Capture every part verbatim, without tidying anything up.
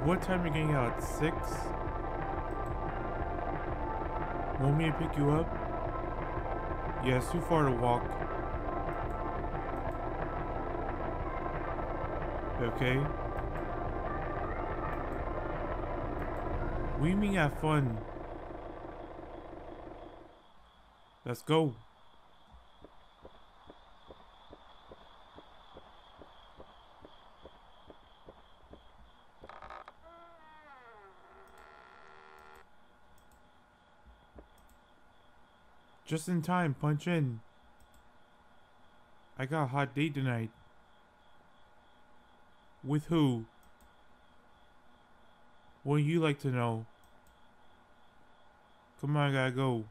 what time are you getting out? Six? Want me to pick you up? Yeah, it's too far to walk. Okay. What do you mean have fun? Let's go. Just in time, punch in. I got a hot date tonight. With who? What do you like to know? Come on, I gotta go.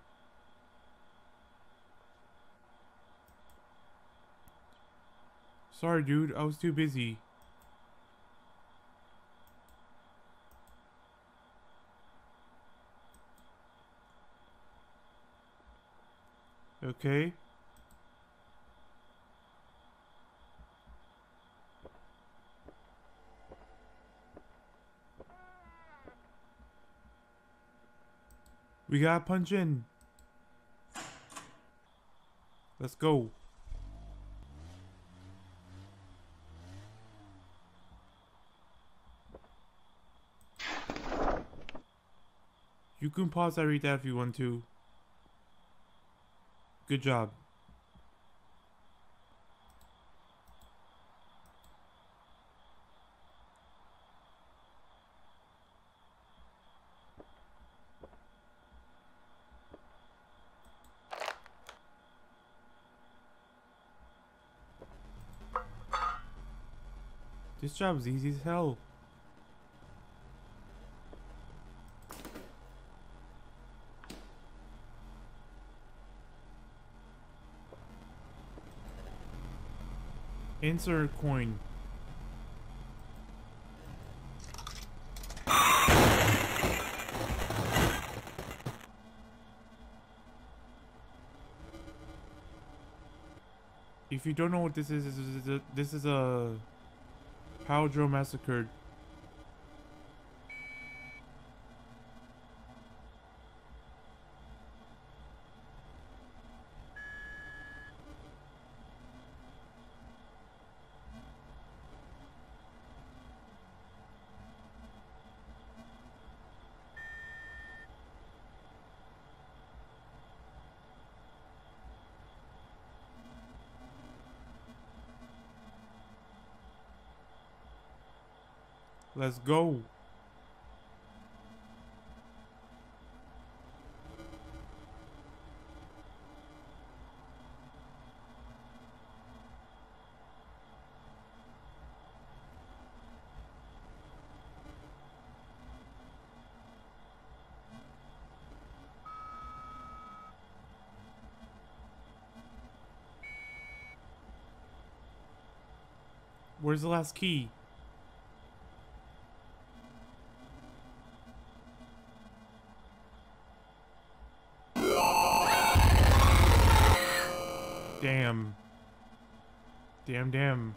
Sorry, dude, I was too busy. Okay. We gotta punch in. Let's go. You can pause that read that if you want to. Good job. This job is easy as hell. Insert coin. If you don't know what this is, this is a, this is a Power Drill Massacre. Let's go. Where's the last key? Damn. Damn, damn.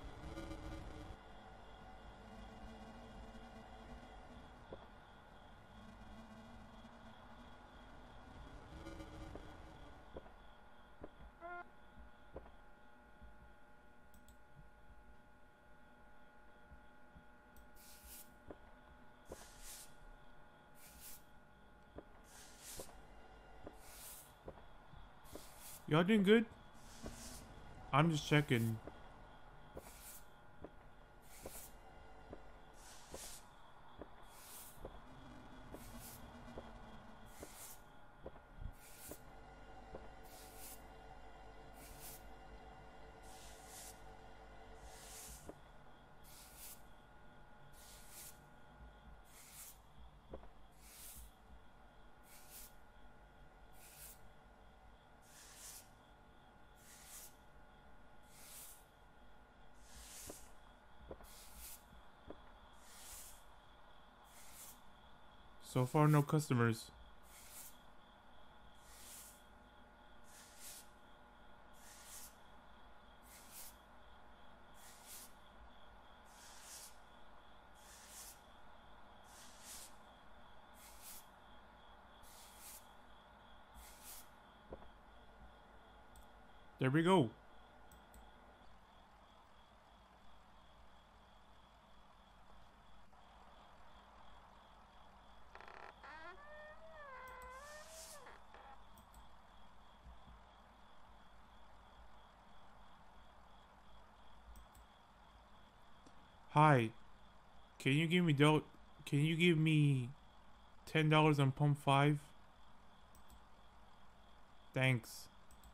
Y'all doing good? I'm just checking. So far, no customers. There we go. Hi. Can you give me do can you give me ten dollars on pump five? Thanks.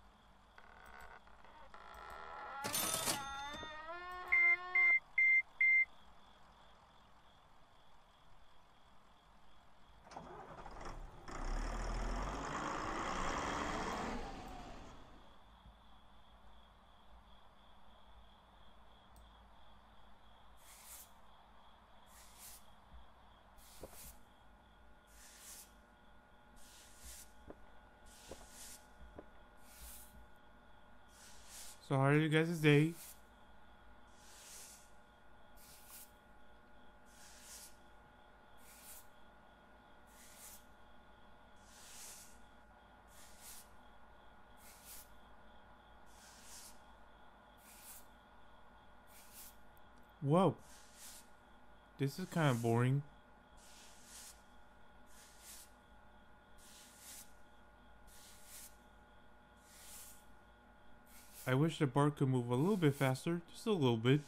So how are you guys' day? Whoa. This is kind of boring. I wish the bar could move a little bit faster, just a little bit.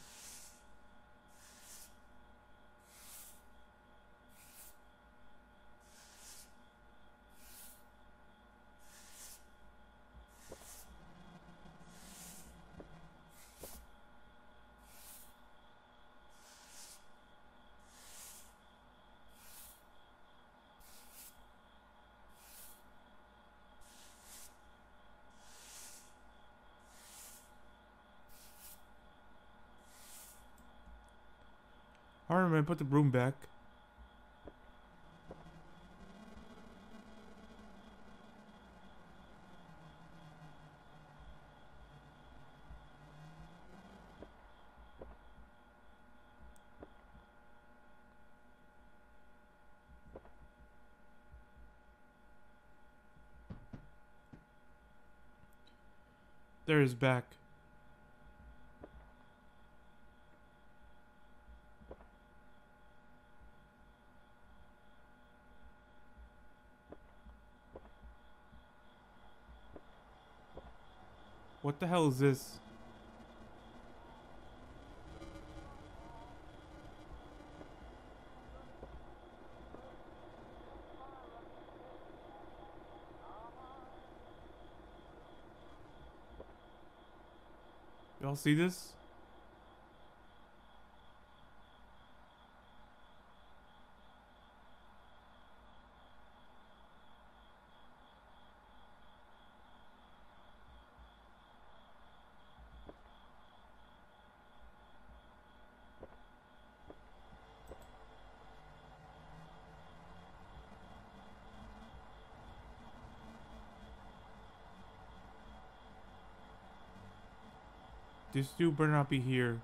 Alright, man, put the broom back. There is back. What the hell is this? Y'all see this? This dude better not be here.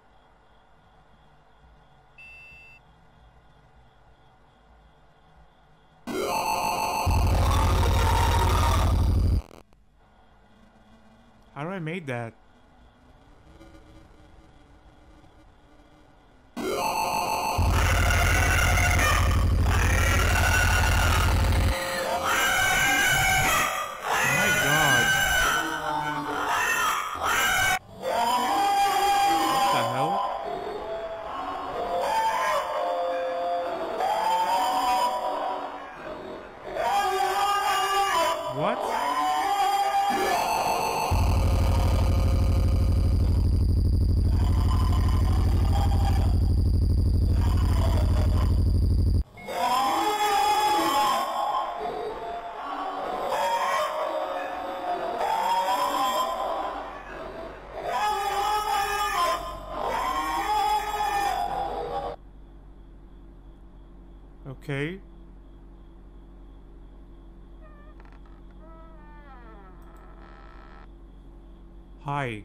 How do I make that? Okay. Hi.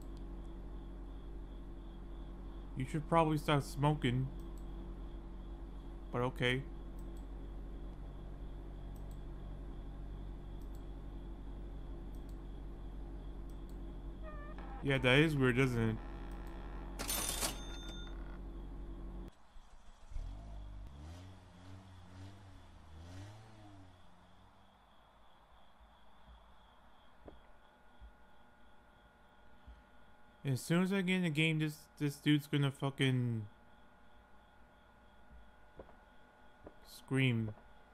You should probably stop smoking. but okay. Yeah, that is weird, isn't it? As soon as I get in the game, this this dude's gonna fucking scream.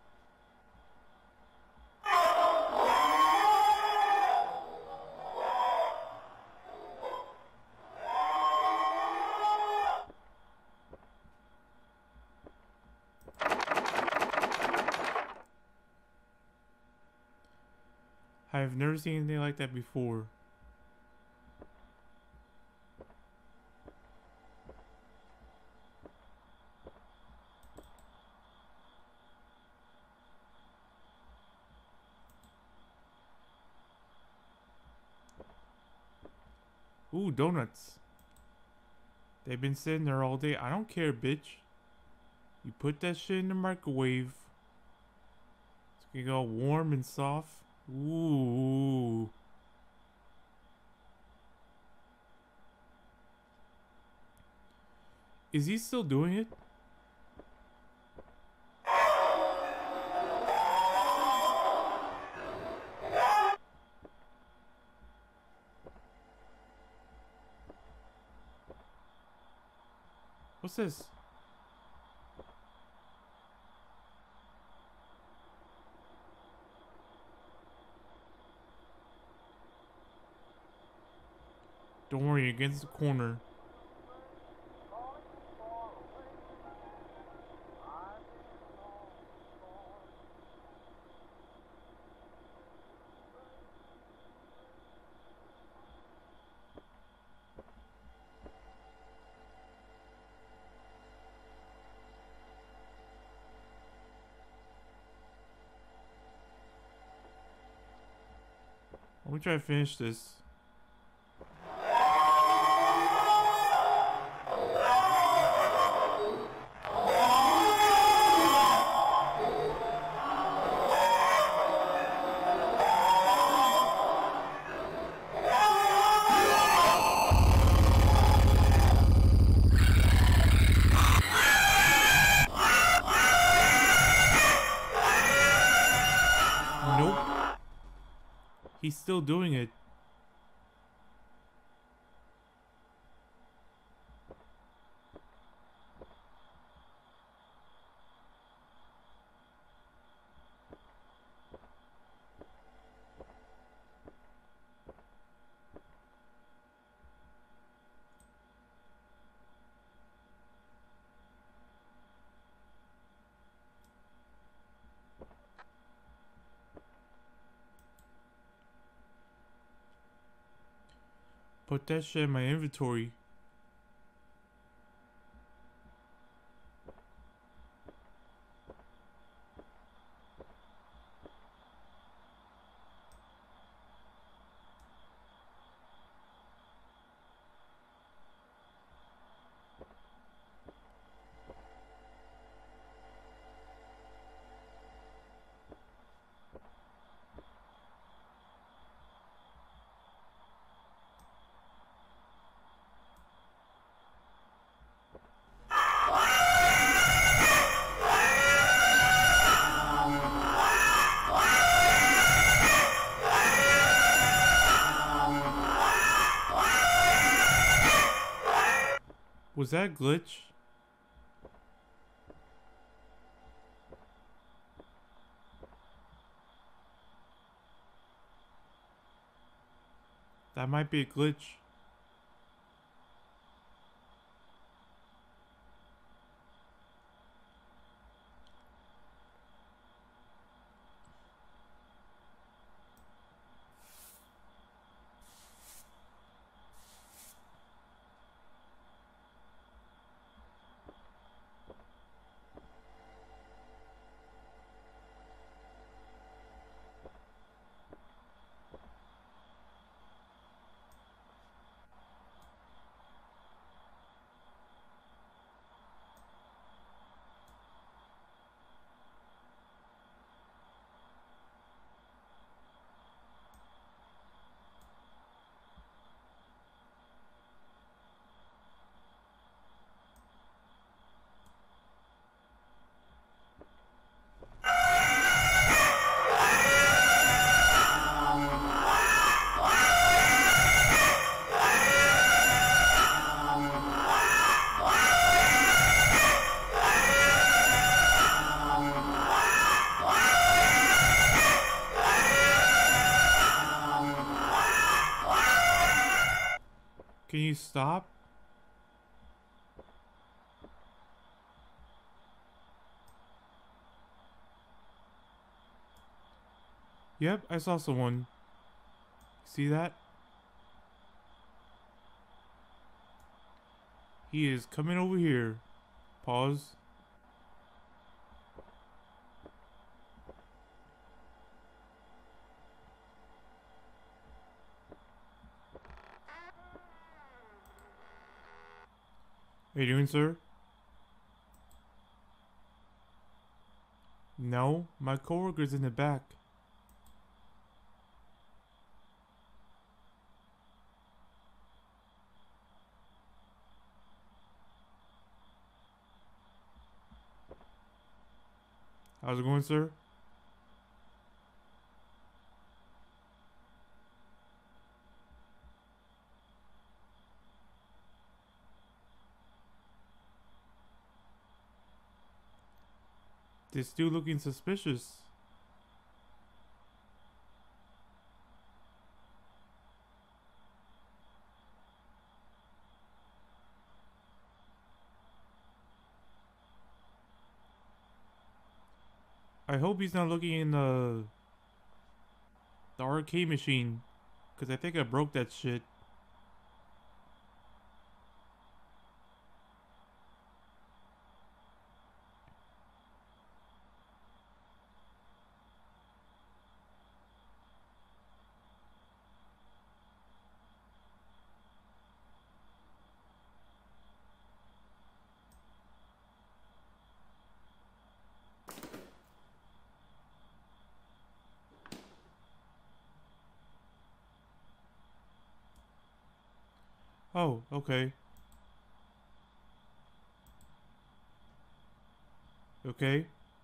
I've never seen anything like that before. Ooh, donuts. They've been sitting there all day. I don't care, bitch. You put that shit in the microwave. It's gonna go warm and soft. Ooh. Is he still doing it? What's this? Don't worry, against the corner. Let me try to finish this. Nope. He's still doing it. Put that shit in my inventory. Was that a glitch? That might be a glitch. Can you stop? Yep, I saw someone. See that? He is coming over here. Pause. How you doing, sir? No, my coworker's in the back. How's it going, sir? This dude looking suspicious. I hope he's not looking in the the arcade machine, cause I think I broke that shit. Oh, okay. Okay.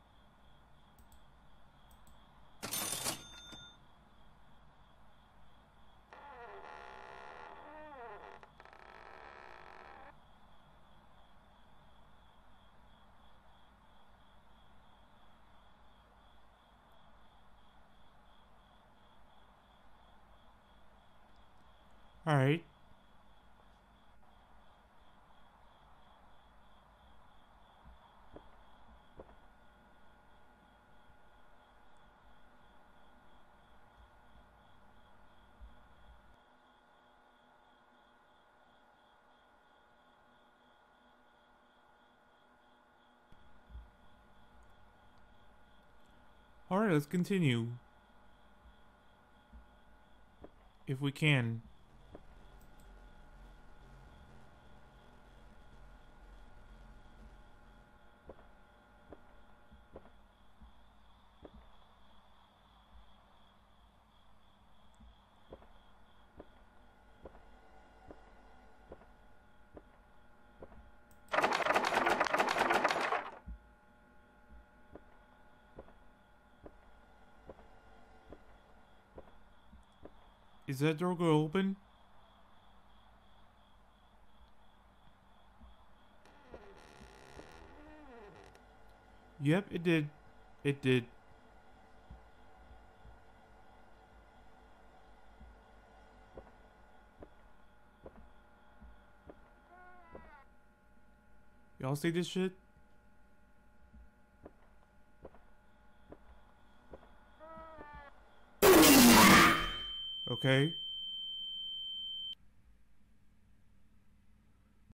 Alright. Alright, let's continue. If we can. Is that door gonna open? Yep, it did. It did. Y'all see this shit? Okay.